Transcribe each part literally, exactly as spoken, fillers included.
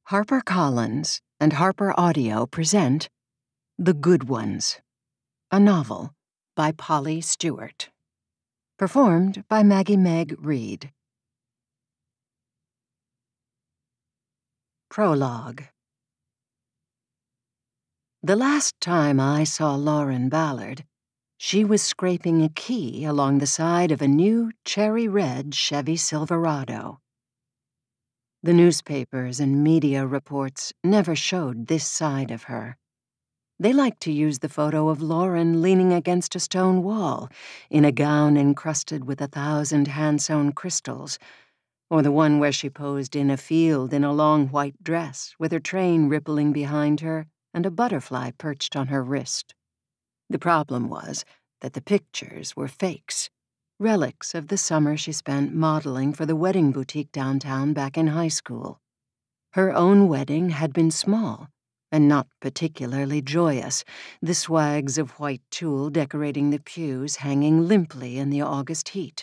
HarperCollins and Harper Audio present The Good Ones, a novel by Polly Stewart. Performed by Maggi-Meg Reed. Prologue. The last time I saw Lauren Ballard, she was scraping a key along the side of a new cherry-red Chevy Silverado. The newspapers and media reports never showed this side of her. They liked to use the photo of Lauren leaning against a stone wall in a gown encrusted with a thousand hand-sewn crystals, or the one where she posed in a field in a long white dress with her train rippling behind her and a butterfly perched on her wrist. The problem was that the pictures were fakes, relics of the summer she spent modeling for the wedding boutique downtown back in high school. Her own wedding had been small and not particularly joyous, the swags of white tulle decorating the pews hanging limply in the August heat.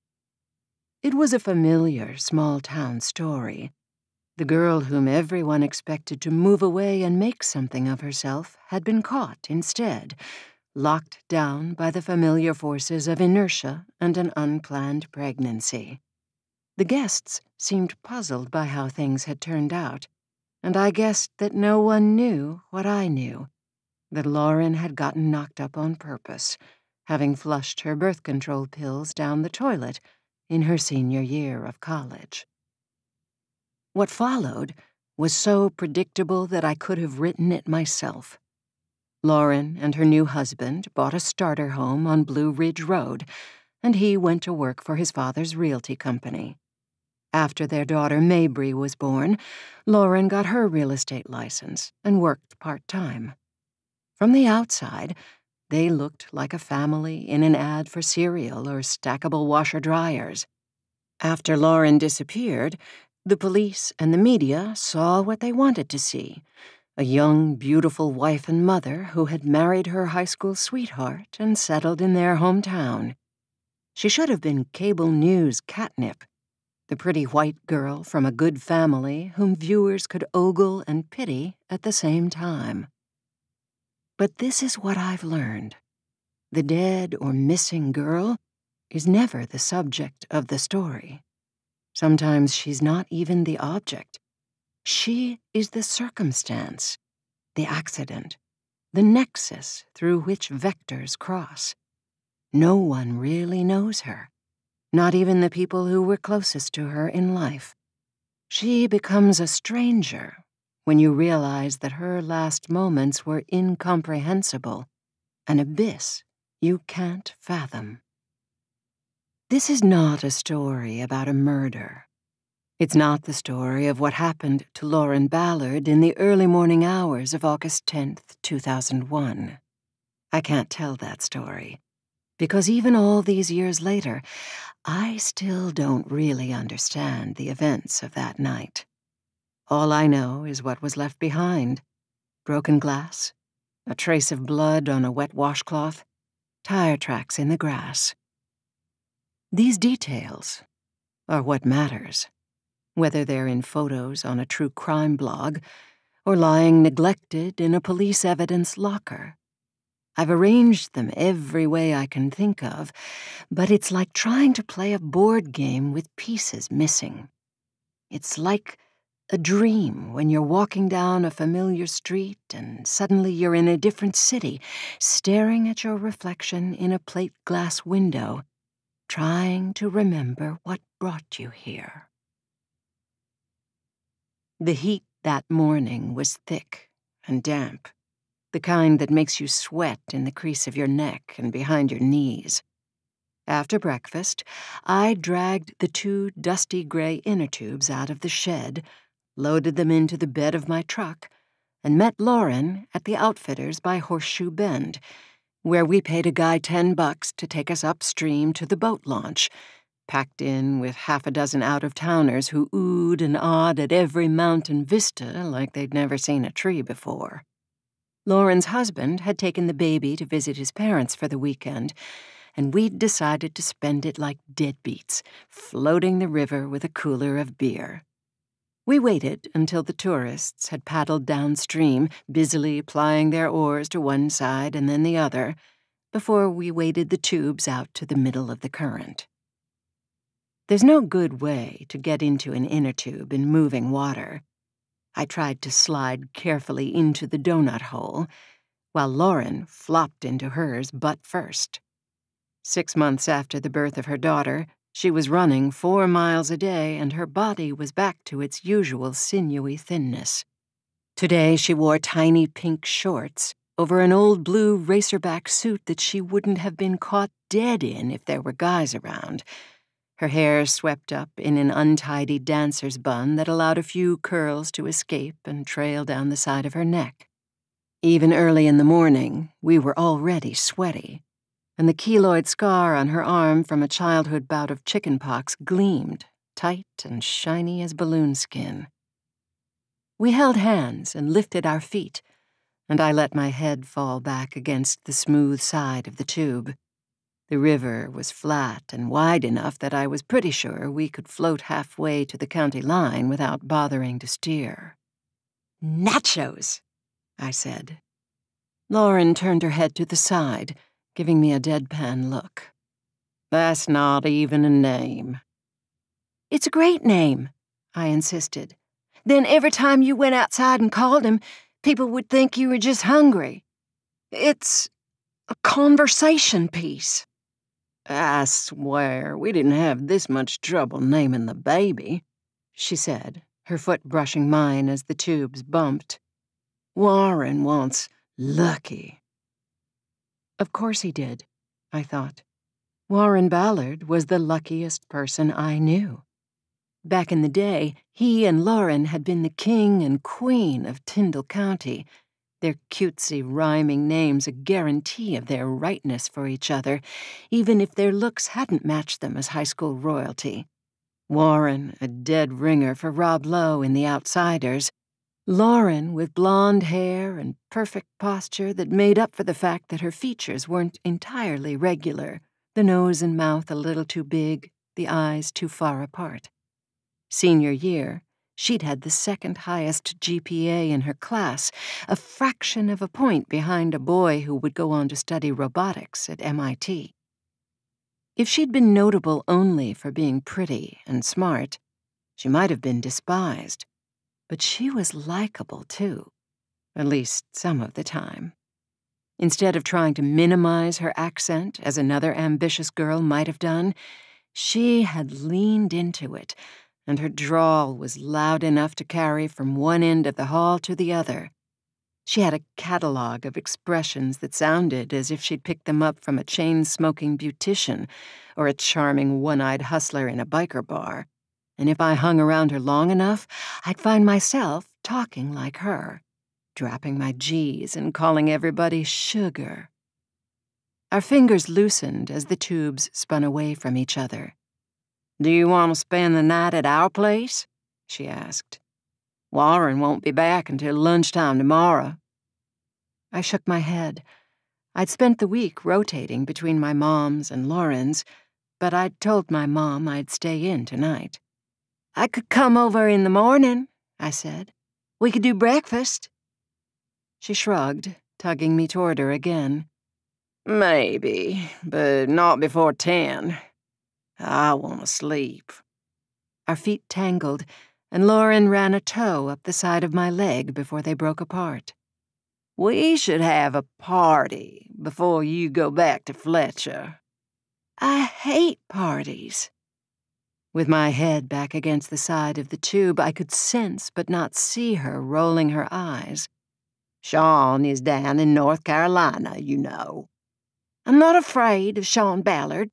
It was a familiar small-town story. The girl whom everyone expected to move away and make something of herself had been caught instead, locked down by the familiar forces of inertia and an unplanned pregnancy. The guests seemed puzzled by how things had turned out, and I guessed that no one knew what I knew, that Lauren had gotten knocked up on purpose, having flushed her birth control pills down the toilet in her senior year of college. What followed was so predictable that I could have written it myself. Lauren and her new husband bought a starter home on Blue Ridge Road, and he went to work for his father's realty company. After their daughter Mabry was born, Lauren got her real estate license and worked part-time. From the outside, they looked like a family in an ad for cereal or stackable washer-dryers. After Lauren disappeared, the police and the media saw what they wanted to see: a young, beautiful wife and mother who had married her high school sweetheart and settled in their hometown. She should have been cable news catnip, the pretty white girl from a good family whom viewers could ogle and pity at the same time. But this is what I've learned. The dead or missing girl is never the subject of the story. Sometimes she's not even the object. She is the circumstance, the accident, the nexus through which vectors cross. No one really knows her, not even the people who were closest to her in life. She becomes a stranger when you realize that her last moments were incomprehensible, an abyss you can't fathom. This is not a story about a murder. It's not the story of what happened to Lauren Ballard in the early morning hours of August tenth, two thousand one. I can't tell that story, because even all these years later, I still don't really understand the events of that night. All I know is what was left behind: broken glass, a trace of blood on a wet washcloth, tire tracks in the grass. These details are what matters, whether they're in photos on a true crime blog or lying neglected in a police evidence locker. I've arranged them every way I can think of, but it's like trying to play a board game with pieces missing. It's like a dream when you're walking down a familiar street and suddenly you're in a different city, staring at your reflection in a plate glass window, trying to remember what brought you here. The heat that morning was thick and damp, the kind that makes you sweat in the crease of your neck and behind your knees. After breakfast, I dragged the two dusty gray inner tubes out of the shed, loaded them into the bed of my truck, and met Lauren at the Outfitters by Horseshoe Bend, where we paid a guy ten bucks to take us upstream to the boat launch, packed in with half a dozen out-of-towners who oohed and awed at every mountain vista like they'd never seen a tree before. Lauren's husband had taken the baby to visit his parents for the weekend, and we'd decided to spend it like deadbeats, floating the river with a cooler of beer. We waited until the tourists had paddled downstream, busily plying their oars to one side and then the other, before we waded the tubes out to the middle of the current. There's no good way to get into an inner tube in moving water. I tried to slide carefully into the donut hole, while Lauren flopped into hers butt first. Six months after the birth of her daughter, she was running four miles a day, and her body was back to its usual sinewy thinness. Today she wore tiny pink shorts over an old blue racerback suit that she wouldn't have been caught dead in if there were guys around. Her hair swept up in an untidy dancer's bun that allowed a few curls to escape and trail down the side of her neck. Even early in the morning, we were already sweaty, and the keloid scar on her arm from a childhood bout of chickenpox gleamed, tight and shiny as balloon skin. We held hands and lifted our feet, and I let my head fall back against the smooth side of the tube. The river was flat and wide enough that I was pretty sure we could float halfway to the county line without bothering to steer. "Nachos," I said. Lauren turned her head to the side, giving me a deadpan look. "That's not even a name." "It's a great name," I insisted. "Then every time you went outside and called him, people would think you were just hungry. It's a conversation piece." "I swear, we didn't have this much trouble naming the baby," she said, her foot brushing mine as the tubes bumped. "Warren wants Lucky." Of course he did, I thought. Warren Ballard was the luckiest person I knew. Back in the day, he and Lauren had been the king and queen of Tyndall County, their cutesy rhyming names a guarantee of their rightness for each other, even if their looks hadn't matched them as high school royalty. Warren, a dead ringer for Rob Lowe in The Outsiders. Lauren with blonde hair and perfect posture that made up for the fact that her features weren't entirely regular, the nose and mouth a little too big, the eyes too far apart. Senior year, she'd had the second highest G P A in her class, a fraction of a point behind a boy who would go on to study robotics at M I T. If she'd been notable only for being pretty and smart, she might have been despised. But she was likable, too, at least some of the time. Instead of trying to minimize her accent, as another ambitious girl might have done, she had leaned into it, and her drawl was loud enough to carry from one end of the hall to the other. She had a catalog of expressions that sounded as if she'd picked them up from a chain-smoking beautician or a charming one-eyed hustler in a biker bar. And if I hung around her long enough, I'd find myself talking like her, dropping my G's and calling everybody sugar. Our fingers loosened as the tubes spun away from each other. "Do you want to spend the night at our place?" she asked. "Warren won't be back until lunchtime tomorrow." I shook my head. I'd spent the week rotating between my mom's and Lauren's, but I'd told my mom I'd stay in tonight. "I could come over in the morning," I said. "We could do breakfast." She shrugged, tugging me toward her again. "Maybe, but not before ten. I want to sleep." Our feet tangled, and Lauren ran a toe up the side of my leg before they broke apart. "We should have a party before you go back to Fletcher." "I hate parties." With my head back against the side of the tube, I could sense but not see her rolling her eyes. "Sean is down in North Carolina, you know." "I'm not afraid of Sean Ballard."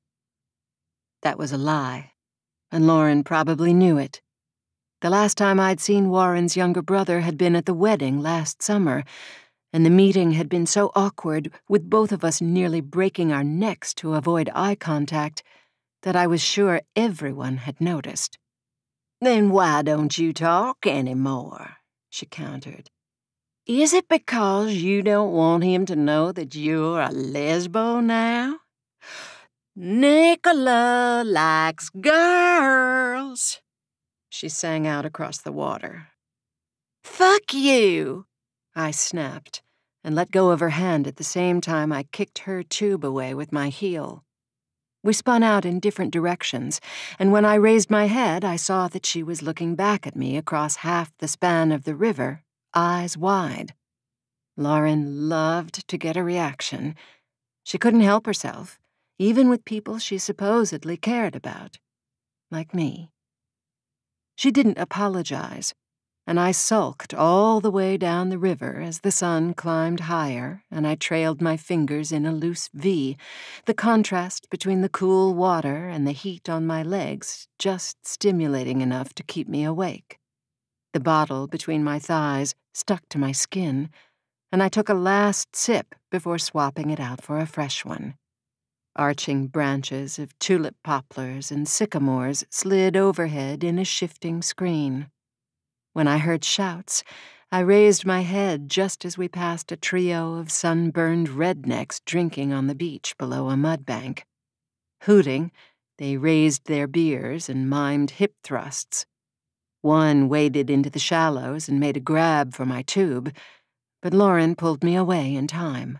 That was a lie, and Lauren probably knew it. The last time I'd seen Warren's younger brother had been at the wedding last summer, and the meeting had been so awkward, with both of us nearly breaking our necks to avoid eye contact, that I was sure everyone had noticed. "Then why don't you talk anymore?" she countered. "Is it because you don't want him to know that you're a lesbo now?" "Nicola likes girls." she sang out across the water. "Fuck you!" I snapped, and let go of her hand at the same time I kicked her tube away with my heel. We spun out in different directions, and when I raised my head, I saw that she was looking back at me across half the span of the river, eyes wide. Lauren loved to get a reaction. She couldn't help herself, even with people she supposedly cared about, like me. She didn't apologize, and I sulked all the way down the river as the sun climbed higher and I trailed my fingers in a loose V, the contrast between the cool water and the heat on my legs just stimulating enough to keep me awake. The bottle between my thighs stuck to my skin, and I took a last sip before swapping it out for a fresh one. Arching branches of tulip poplars and sycamores slid overhead in a shifting screen. When I heard shouts, I raised my head just as we passed a trio of sunburned rednecks drinking on the beach below a mud bank. Hooting, they raised their beers and mimed hip thrusts. One waded into the shallows and made a grab for my tube, but Lauren pulled me away in time.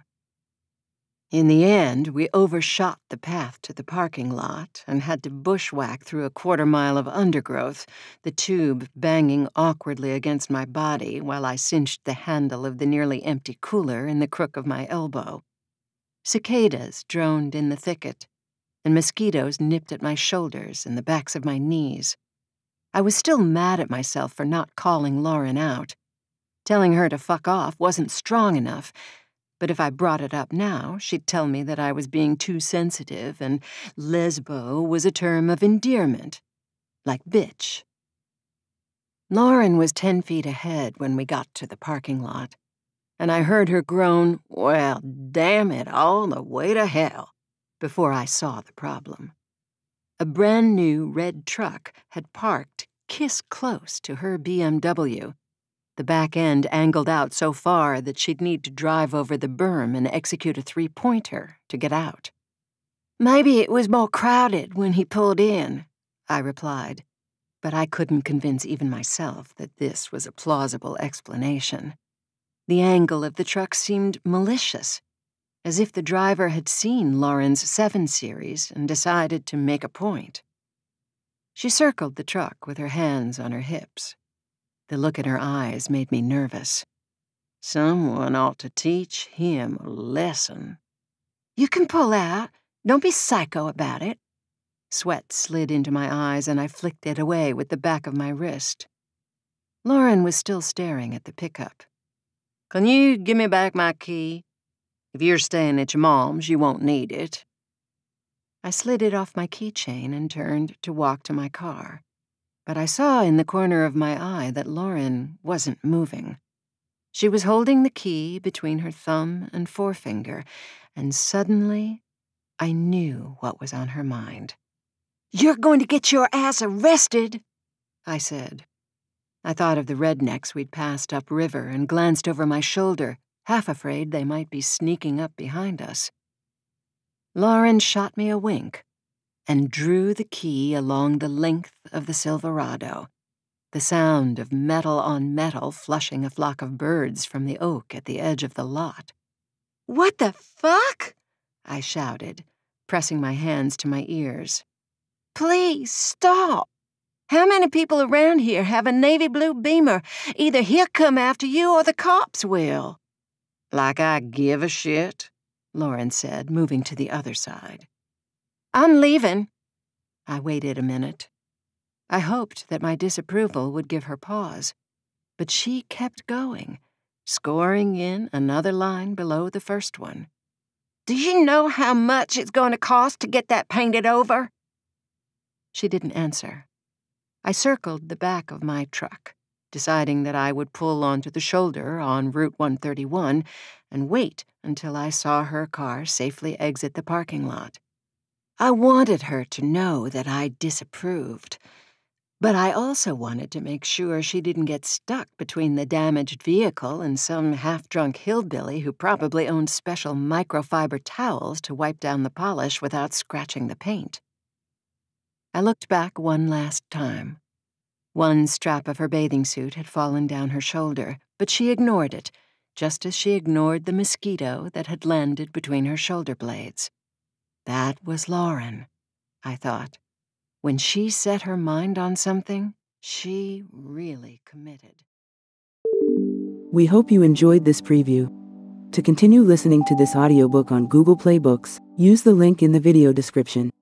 In the end, we overshot the path to the parking lot and had to bushwhack through a quarter mile of undergrowth, the tube banging awkwardly against my body while I cinched the handle of the nearly empty cooler in the crook of my elbow. Cicadas droned in the thicket, and mosquitoes nipped at my shoulders and the backs of my knees. I was still mad at myself for not calling Lauren out. Telling her to fuck off wasn't strong enough, but if I brought it up now, she'd tell me that I was being too sensitive and lesbo was a term of endearment, like bitch. Lauren was ten feet ahead when we got to the parking lot, and I heard her groan, "Well, damn it, all the way to hell," before I saw the problem. A brand new red truck had parked kiss close to her B M W, the back end angled out so far that she'd need to drive over the berm and execute a three-pointer to get out. "Maybe it was more crowded when he pulled in," I replied, but I couldn't convince even myself that this was a plausible explanation. The angle of the truck seemed malicious, as if the driver had seen Lauren's seven series and decided to make a point. She circled the truck with her hands on her hips. The look in her eyes made me nervous. Someone ought to teach him a lesson. "You can pull out. Don't be psycho about it." Sweat slid into my eyes and I flicked it away with the back of my wrist. Lauren was still staring at the pickup. "Can you give me back my key? If you're staying at your mom's, you won't need it." I slid it off my keychain and turned to walk to my car. But I saw in the corner of my eye that Lauren wasn't moving. She was holding the key between her thumb and forefinger, and suddenly I knew what was on her mind. "You're going to get your ass arrested," I said. I thought of the rednecks we'd passed upriver and glanced over my shoulder, half afraid they might be sneaking up behind us. Lauren shot me a wink and drew the key along the length of the Silverado, the sound of metal on metal flushing a flock of birds from the oak at the edge of the lot. "What the fuck?" I shouted, pressing my hands to my ears. "Please stop. How many people around here have a navy blue Beamer? Either he'll come after you or the cops will." "Like I give a shit," Lauren said, moving to the other side. "I'm leaving." I waited a minute. I hoped that my disapproval would give her pause, but she kept going, scoring in another line below the first one. "Do you know how much it's going to cost to get that painted over?" She didn't answer. I circled the back of my truck, deciding that I would pull onto the shoulder on Route one thirty-one and wait until I saw her car safely exit the parking lot. I wanted her to know that I disapproved, but I also wanted to make sure she didn't get stuck between the damaged vehicle and some half-drunk hillbilly who probably owned special microfiber towels to wipe down the polish without scratching the paint. I looked back one last time. One strap of her bathing suit had fallen down her shoulder, but she ignored it, just as she ignored the mosquito that had landed between her shoulder blades. That was Lauren, I thought. When she set her mind on something, she really committed. We hope you enjoyed this preview. To continue listening to this audiobook on Google Play Books, use the link in the video description.